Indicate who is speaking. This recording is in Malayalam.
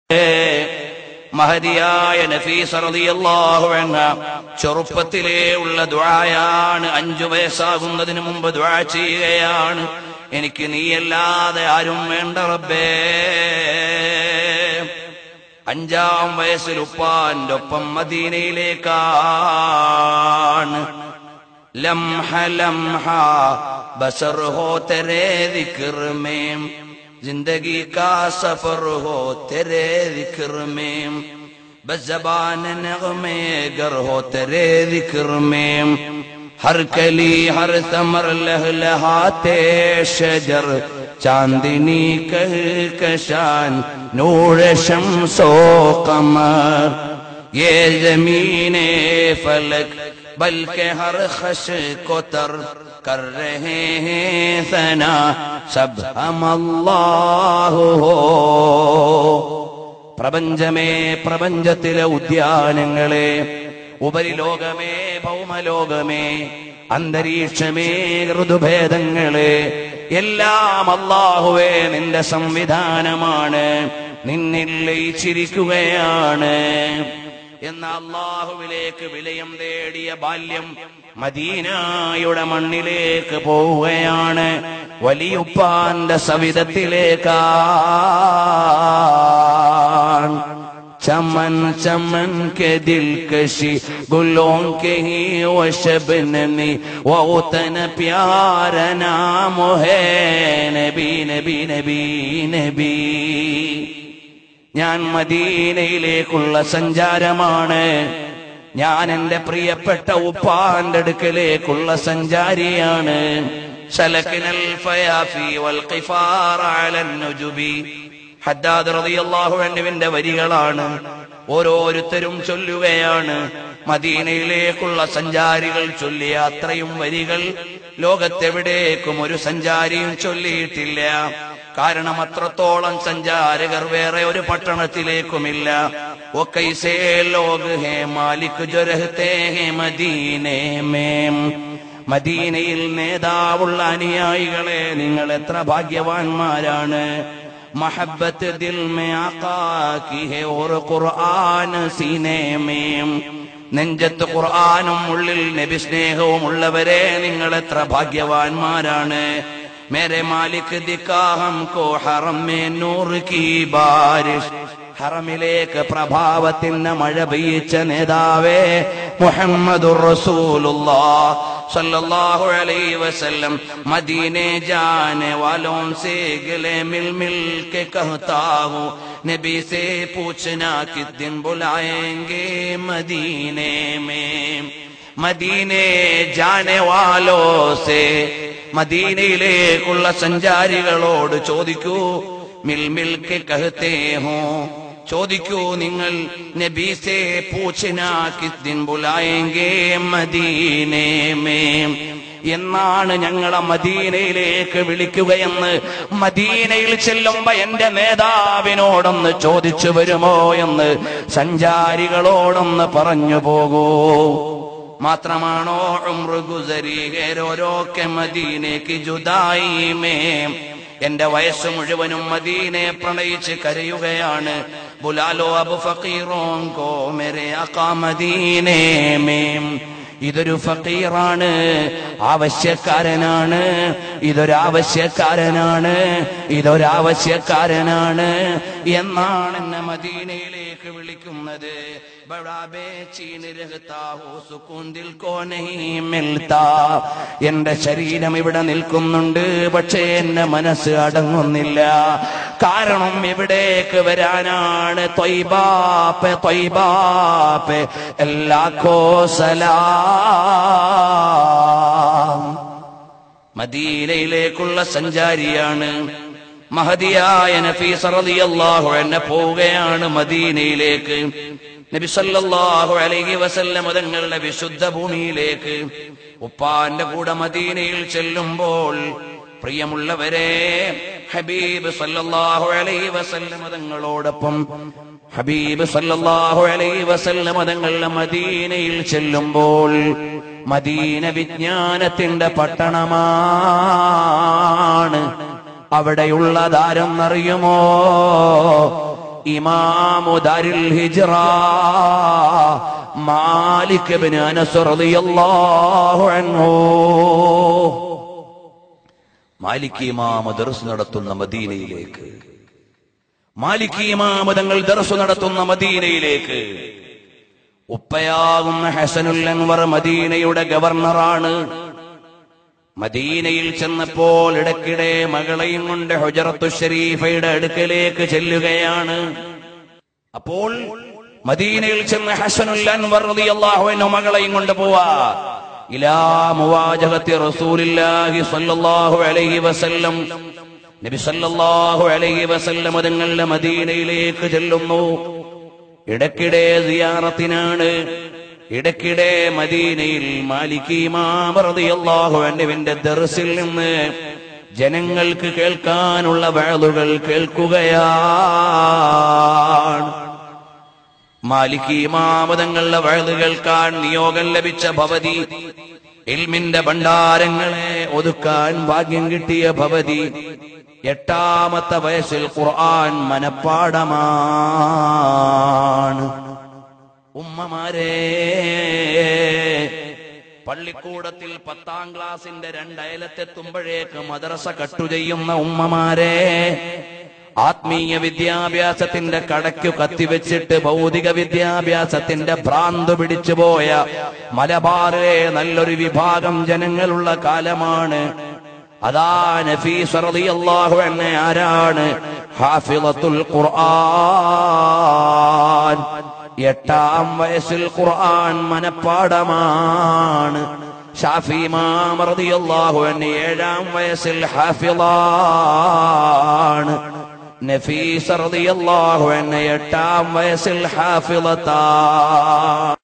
Speaker 1: മഹദിയായ നഫീസ റളിയല്ലാഹു അൻഹ ചെറുപ്പത്തിലേ ഉള്ള ദുആയാണ്. 5 വയസ്സാകുന്നതിന് മുമ്പ് ദുആ ചെയ്യുകയാണ്, എനിക്ക് നീയല്ലാതെ ആരും വേണ്ട റബ്ബേ. 5-ാം വയസ്സിൽ ഉപ്പാന്റെ ഒപ്പം മദീനയിലേക്കാണ്. ലംഹ ലംഹ ബസർ ഹോ തെരേ ദിക്ർ में जिंदगी का सफर हो तेरे जिक्र में बस ज़बान नग़मे गर हो तेरे जिक्र में हर कली हर समर लहलहाते शजर चांदनी कहकशान नूर शम्सो कमर ये ज़मीने फलक बल्कि हर खश को तर कर रहे हैं सना सब हम अल्लाह हो. പ്രപഞ്ചമേ, പ്രപഞ്ചത്തിലെ ഉദ്യാനങ്ങളെ, ഉപരിലോകമേ, ഭൗമലോകമേ, അന്തരീക്ഷമേ, ഋതുഭേദങ്ങളെ, എല്ലാം അല്ലാഹുവേ നിന്റെ സംവിധാനമാണ്, നിന്നിൽ ലയിച്ചിരിക്കുകയാണ് എന്ന അല്ലാഹുവിലേക്ക് വിലയം തേടിയ ബാല്യം മദീനയുടെ മണ്ണിലേക്ക് പോവുകയാണ്, വലിയുപ്പാന്റെ സവിധത്തിലേക്കാണ്. चमन चमन के दिलकशी गुलों के ही वो शबनमी वो उतन प्यार नाम है नबी नबी नबी नबी. ഞാൻ മദീനയിലേക്കുള്ള സഞ്ചാരമാണ്, ഞാൻ എന്റെ പ്രിയപ്പെട്ട ഉപ്പാന്റെ അടുക്കലേക്കുള്ള സഞ്ചാരിയാണ്. സലക്കിനൽ ഫയാഫി വൽ ഖിഫാർ അലൻ നുജുബി. ഹദ്ദാദ് റളിയല്ലാഹു അൻഹുവിന്റെ വരികളാണ്. ഓരോരുത്തരും ചൊല്ലുകയാണ്. മദീനയിലേക്കുള്ള സഞ്ചാരികൾ ചൊല്ലിയ അത്രയും വരികൾ ലോകത്തെവിടേക്കും ഒരു സഞ്ചാരിയും ചൊല്ലിയിട്ടില്ല. കാരണം അത്രത്തോളം സഞ്ചാരകർ വേറെ ഒരു പട്ടണത്തിലേക്കുമില്ല. ഓ കൈസേ ലോഗ് ഹേ മാലിക് ജോ രഹ്തേ ഹേ മദീനേ മേം. മദീനയിൽ നേതാവുള്ള അനുയായികളെ, നിങ്ങൾ എത്ര ഭാഗ്യവാന്മാരാണ്. മഹബ്ബത്ത് ദിൽ may Agha Ki hey or ഖുർആൻ സീനേ മേം. നെഞ്ചത്ത് ഖുർആനും ഉള്ളിൽ നബി സ്നേഹവും ഉള്ളവരെ, നിങ്ങൾ എത്ര ഭാഗ്യവാന്മാരാണ്. मेरे मालिक दिखा हमको हरम में नूर की बारिश. ഹറമിലേക്ക് പ്രഭാവത്തിന് മഴ പെയ്യിച്ച നേതാവേ മുഹമ്മദുർ റസൂലുള്ളാഹ് സല്ലല്ലാഹു അലൈഹി വസല്ലം. മദീനെ जाने वालों से गले मिल मिल के कहता हूँ, नबी से पूछना किस दिन बुलाएंगे मदीने में. മദീനെ जाने वालों से, മദീനയിലേക്കുള്ള സഞ്ചാരികളോട് ചോദിക്കൂ. മിൽ മിൽ കെ കഹത്തെ ഹോ, ചോദിക്കൂ നിങ്ങൾ. നബി സേ പൂച്ച്നാ കിസ് ദിൻ ബുലായെങ്കേ മദീനേ മേം. എന്നാണ് ഞങ്ങളെ മദീനയിലേക്ക് വിളിക്കുകയെന്ന് മദീനയിൽ ചെല്ലുമ്പോ എന്റെ നേതാവിനോടൊന്ന് ചോദിച്ചു വരുമോ എന്ന് സഞ്ചാരികളോടൊന്ന് പറഞ്ഞു പോകൂ. മാത്രമാണോ ഉംറ ഗുസരി ഗൈരോരോക്കെ മദീനയ്ക്ക് ജുദായി മേം. എന്റെ വയസ്സ് മുഴുവനും മദീനയെ പ്രണയിച്ച് കരയുകയാണ്. ബുലാലോ അബ് ഫഖീറോൻ കോ മേരെ ആഖാ മദീനേ മേം. ഇതൊരു ഫഖീറാണ്, ആവശ്യക്കാരനാണ്. ഇതൊരാവശ്യക്കാരനാണ് എന്നാണ് എന്നെ മദീനയിലേക്ക് വിളിക്കുന്നത്. बड़ा बेचैन रहता हो सुकून दिल को नहीं मिलता. എന്റെ ശരീരം ഇവിടെ നിൽക്കുന്നുണ്ട്, പക്ഷേ എന്റെ മനസ്സ് അടങ്ങുന്നില്ല. കാരണം ഇവിടേക്ക് വരാനാണ്. ത്വയ്ബാ പേ എല്ലാക്കോ സലാം. മദീനയിലേക്കുള്ള സഞ്ചാരിയാണ്. മഹദിയായ നഫീസ റളിയല്ലാഹു അൻഹ പോവുകയാണ് മദീനയിലേക്ക്. നബി സല്ലല്ലാഹു അലൈഹി വസല്ലം തങ്ങളുടെ വിശുദ്ധ ഭൂമിയിലേക്ക് ഉപ്പാന്റെ കൂടെ മദീനയിൽ ചെല്ലുമ്പോൾ, പ്രിയമുള്ളവരെ, ഹബീബ് സല്ലല്ലാഹു അലൈഹി വസല്ലം തങ്ങളോടൊപ്പം ഹബീബ് സല്ലല്ലാഹു അലൈഹി വസല്ലം തങ്ങളുടെ മദീനയിൽ ചെല്ലുമ്പോൾ, മദീന വിജ്ഞാനത്തിന്റെ പട്ടണമാണ്. അവിടെയുള്ളതാരെന്നറിയുമോ? ഇമാമു ദാരിൽ ഹിജ്റ മാലിക് ഇബ്നു അനസ് റളിയല്ലാഹു അൻഹു. മാലിക് ഇമാം ദർസ് നടത്തുന്ന മദീനയിലേക്ക്, മാലിക് ഇമാം തങ്ങൾ ദർസ് നടത്തുന്ന മദീനയിലേക്ക് ഉപ്പയാകുന്ന ഹസനുൽ അൻവർ മദീനയുടെ ഗവർണറാണ്. മദീനയിൽ ചെന്നപ്പോൾ ഇടയ്ക്കിടെ മകളെയും കൊണ്ട് ഹുജറത്തു ശരീഫയുടെ അടുക്കലേക്ക് ചെല്ലുകയാണ്. അപ്പോൾ മദീനയിൽ ചെന്ന് ഹസനുൽ അൻവർ റളിയല്ലാഹു അൻഹു മകളെയും കൊണ്ട് പോവാ ഇലാ മുവാജഹത്തി റസൂലില്ലാഹി സ്വല്ലല്ലാഹു അലൈഹി വസല്ലം. നബി സല്ലല്ലാഹു അലൈഹി വസല്ലം തങ്ങളുടെ മദീനയിലേക്ക് ചെല്ലുന്നു. ഇടയ്ക്കിടെ സിയാറത്തിനാണ്. ഇടയ്ക്കിടെ മദീനയിൽ മാലിക് ഇമാം റളിയല്ലാഹു അൻഹുവിന്റെ ദർസിൽ നിന്ന് ജനങ്ങൾക്ക് കേൾക്കാനുള്ള വഅളുകൾ കേൾക്കുകയാണ്. മാലിക് ഇമാം തങ്ങളുടെ വഅള് കേൾക്കാൻ നിയോഗം ലഭിച്ച ഭവതി, ഇൽമിന്റെ ഭണ്ഡാരങ്ങളെ ഒതുക്കാൻ ഭാഗ്യം കിട്ടിയ ഭവതി 8ാമത്തെ വയസ്സിൽ ഖുർആൻ മനപ്പാഠമാണ്. ഉമ്മമാരെ, പള്ളിക്കൂടത്തിൽ 10ാം ക്ലാസിന്റെ 2 അയലത്തെത്തുമ്പോഴേക്ക് മദ്രസ കട്ടു ചെയ്യുന്ന ഉമ്മമാരെ, ആത്മീയ വിദ്യാഭ്യാസത്തിന്റെ കടയ്ക്കു കത്തിവെച്ചിട്ട് ഭൗതിക വിദ്യാഭ്യാസത്തിന്റെ ഭ്രാന്ത് പിടിച്ചുപോയ മലബാറിലെ നല്ലൊരു വിഭാഗം ജനങ്ങളുള്ള കാലമാണ്. അതാ നഫീസ റളിയല്ലാഹു അൻഹ ആരാണ്? ഹാഫിളത്തുൽ ഖുർആൻ. 8ാം വയസ്സിൽ ഖുർആൻ മനപ്പാഠമാണ്. ഷാഫി ഇമാം റളിയല്ലാഹു അൻഹു 7ാം വയസ്സിൽ ഹാഫിളാണ്. നഫീസ റളിയല്ലാഹു അൻഹ 8ാം വയസ്സിൽ ഹാഫിളത്താണ്.